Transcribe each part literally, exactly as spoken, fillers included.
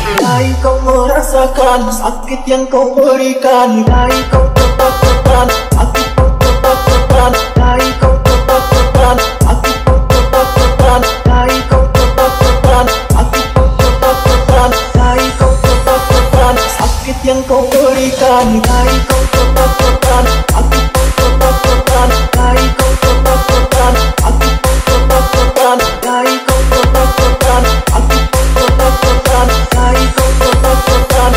Dai kau merasakan sakit yang kau berikan. Dai kau tetap-tepan sakit kau tetap-tepan. Dai kau tetap-tepan sakit kau tetap-tepan. Dai kau tetap-tepan sakit kau tetap-tepan. Dai kau tetap-tepan sakit yang kau berikan. Dai kau tetap-tepan sakit kau tetap-tepan. Dai kau tetap-tepan sakit kau tetap-tepan. Dai kau tetap-tepan sakit kau tetap-tepan. Dai kau tetap-tepan.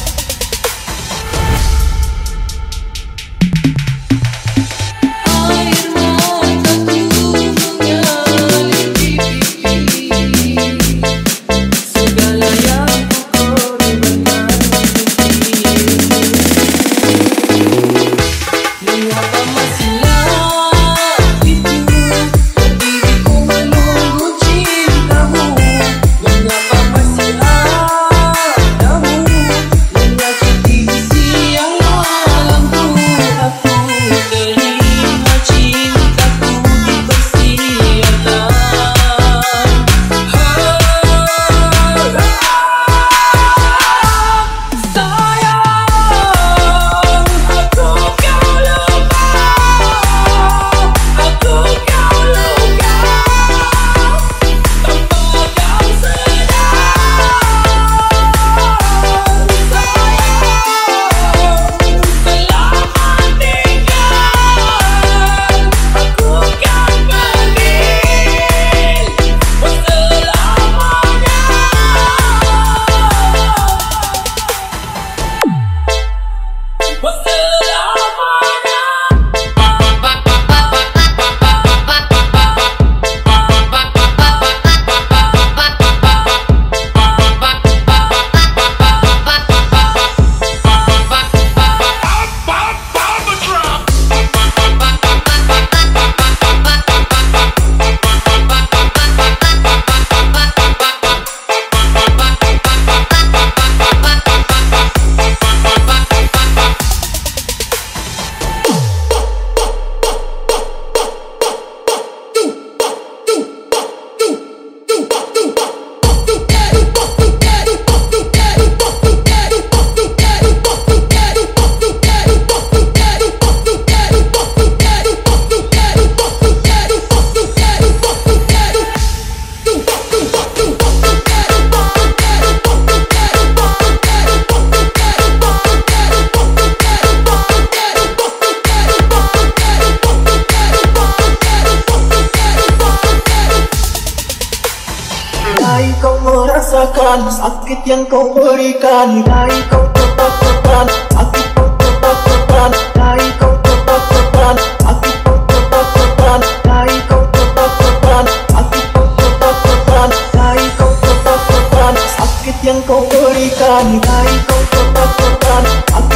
Dai kau merasakan sakit yang kau berikan. Dai kau tetap-tepan sakit kau tetap-tepan. Dai kau tetap-tepan sakit kau tetap-tepan. Dai kau tetap-tepan sakit kau tetap-tepan. Dai kau tetap-tepan sakit yang kau berikan. Dai kau tetap-tepan.